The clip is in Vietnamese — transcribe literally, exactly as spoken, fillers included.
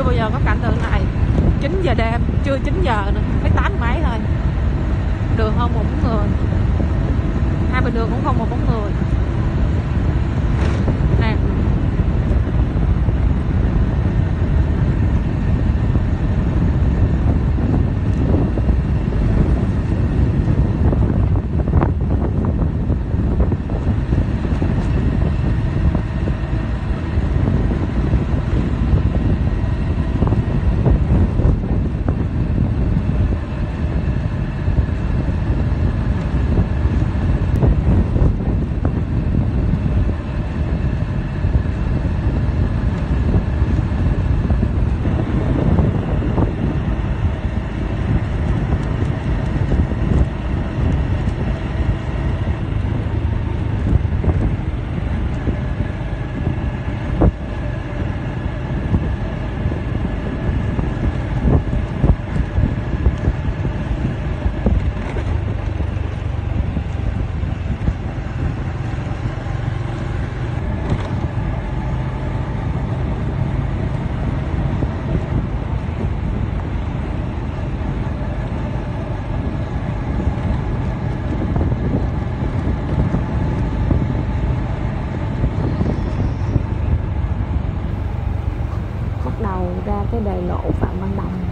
chưa bao giờ có cảnh tượng này. Chín giờ đêm, chưa chín giờ nữa, mới tám mấy thôi. Đường không một bóng người, hai bên đường cũng không một bóng người nè. Đầu ra cái đại lộ Phạm Văn Đồng.